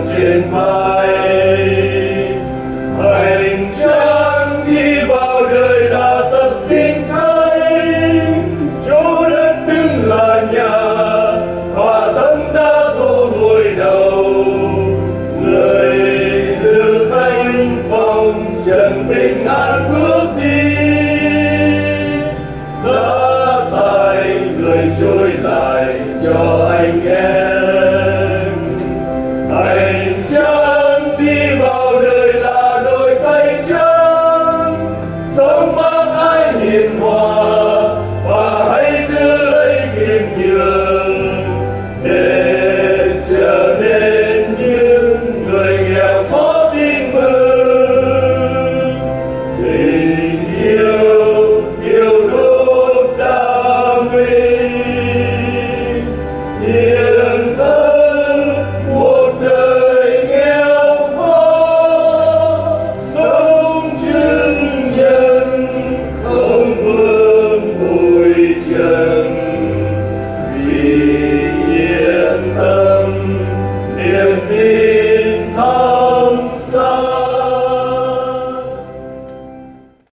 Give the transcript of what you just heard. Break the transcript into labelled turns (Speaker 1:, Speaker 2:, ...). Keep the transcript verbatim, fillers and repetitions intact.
Speaker 1: trên vai. Hành trang đi vào đời là tập tin thánh, chỗ đất đứng là nhà, hòa tâm đã tô ngôi đầu. Lời từ thánh phong trần bình an bước đi, giá tài người trôi lại cho